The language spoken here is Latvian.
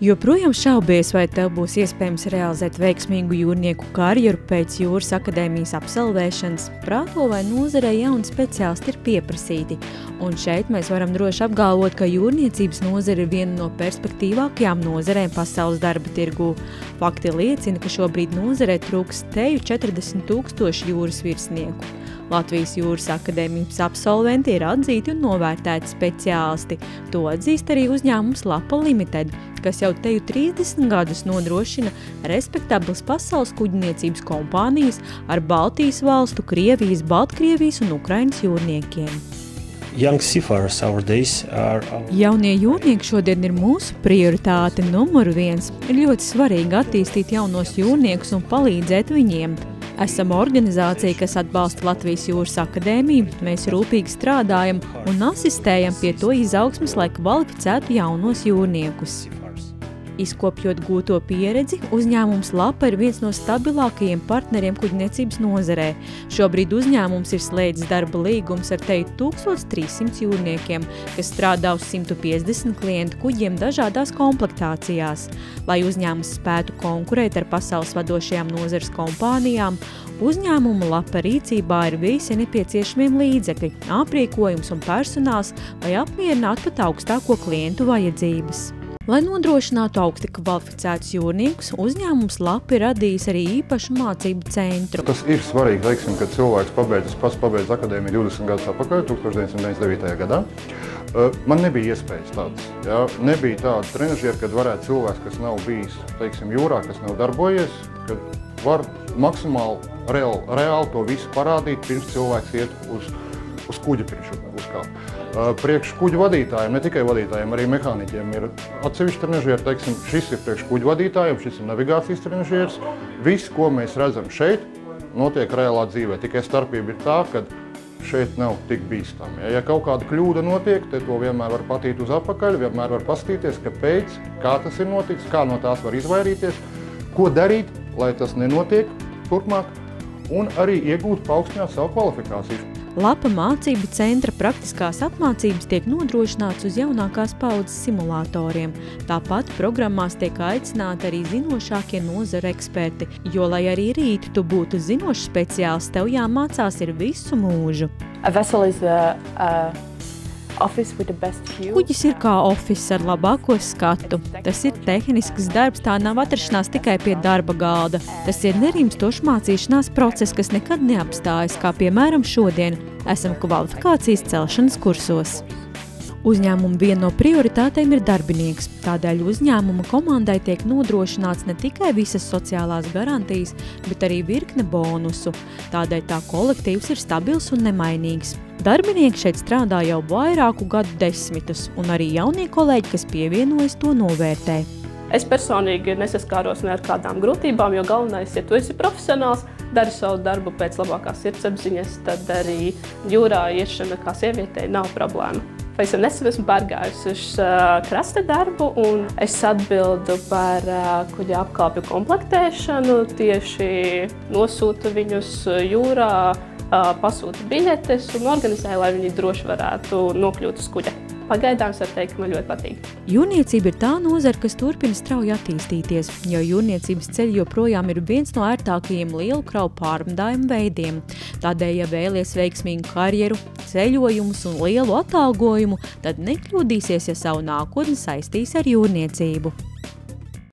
Joprojām šaubies, vai tev būs iespējams realizēt veiksmīgu jūrnieku karjeru pēc Jūras akadēmijas absolvēšanas. Prāto vai nozarē jauni speciālisti ir pieprasīti, un šeit mēs varam droši apgalvot, ka jūrniecības nozare ir viena no perspektīvākajām nozarēm pasaules darba tirgū. Fakti liecina, ka šobrīd nozarē trūks teju 40 000 jūras virsnieku. Latvijas Jūras akadēmijas absolventi ir atzīti un novērtēti speciālisti. To atzīst arī uzņēmums Lapa Limited, kas jau teju 30 gadus nodrošina respektablas pasaules kuģniecības kompānijas ar Baltijas valstu, Krievijas, Baltkrievijas un Ukrainas jūrniekiem. Jaunie jūrnieki šodien ir mūsu prioritāte numuru 1. Ir ļoti svarīgi attīstīt jaunos jūrniekus un palīdzēt viņiem. Esam organizācija, kas atbalsta Latvijas Jūras akadēmiju, mēs rūpīgi strādājam un asistējam pie to izaugsmes, lai kvalificētu jaunos jūrniekus. Izkopjot gūto pieredzi, uzņēmums Lapa ir viens no stabilākajiem partneriem kuģniecības nozarē. Šobrīd uzņēmums ir slēdzis darba līgums ar teju 1300 jūrniekiem, kas strādā uz 150 klientu kuģiem dažādās komplektācijās. Lai uzņēmums spētu konkurēt ar pasaules vadošajām nozares kompānijām, uzņēmuma Lapa rīcībā ir visi nepieciešamie līdzekļi, aprīkojums un personāls, lai apmierinātu pat augstāko klientu vajadzības. Lai nodrošinātu augsti kvalificētus jūrniekus, uzņēmums Lapa ir radījis arī īpašu mācību centru. Tas ir svarīgi, teiksim, kad cilvēks pabeidz akadēmiju 20 gadus atpakaļ, 1999. gadā. Man nebija iespējas tādas. Ja? Nebija tāda trenažiera, kad varētu cilvēks, kas nav bijis, teiksim, jūrā, kas nav darbojies, kad var maksimāli reāli to visu parādīt, pirms cilvēks iet uz kuģa uzkāpt. Priekš kuģu vadītājiem, ne tikai vadītājiem, arī mehāniķiem ir atsevišķi trenažieri, teiksim, šis ir priekš kuģu vadītājiem, šis ir navigācijas trenažieris. Viss, ko mēs redzam šeit, notiek reālā dzīvē, tikai starpība ir tā, ka šeit nav tik bīstami. Ja kaut kāda kļūda notiek, te to vienmēr var patīt uz atpakaļ, vienmēr var paskatīties, kāpēc, kā tas ir noticis, kā no tās var izvairīties, ko darīt, lai tas nenotiek turpmāk, un arī iegūt paaugstināt savu kvalifikāciju. Lapa mācību centra praktiskās apmācības tiek nodrošināts uz jaunākās paudzes simulatoriem. Tāpat programmās tiek aicināti arī zinošākie nozara eksperti, jo, lai arī rīt tu būtu zinošs speciālists, tev jāmācās ir visu mūžu. Kuģis ir kā office ar labāko skatu. Tas ir tehnisks darbs, tā nav atrašanās tikai pie darba galda. Tas ir nerimstošs mācīšanās process, kas nekad neapstājas, kā piemēram šodien. Esam kvalifikācijas celšanas kursos. Uzņēmuma viena no prioritātēm ir darbinieks. Tādēļ uzņēmuma komandai tiek nodrošināts ne tikai visas sociālās garantijas, bet arī virkne bonusu. Tādēļ tā kolektīvs ir stabils un nemainīgs. Darbinieki šeit strādā jau vairāku gadu desmitus, un arī jaunie kolēģi, kas pievienojas, to novērtē. Es personīgi nesaskāros ne ar kādām grūtībām, jo galvenais, ja tu esi profesionāls, dari savu darbu pēc labākās sirdsapziņas, tad arī jūrā iešana kā sievietei nav problēma. Pavisam nesen esmu pārgājusi uz krasta darbu, un es atbildu par kuģa apkalpju komplektēšanu, tieši nosūtu viņus jūrā, pasūta biļetes un organizēja, lai viņi droši varētu nokļūt uz kuģa. Pagaidām es varu teikt, ka man ļoti patīk. Jūrniecība ir tā nozara, kas turpina strauji attīstīties, jo jūrniecības ceļi joprojām ir viens no ērtākajiem lielu kravu pārvadājumu veidiem. Tādēļ, ja vēlies veiksmīgu karjeru, ceļojumus un lielu atalgojumu, tad nekļūdīsies, ja savu nākotni saistīs ar jūrniecību.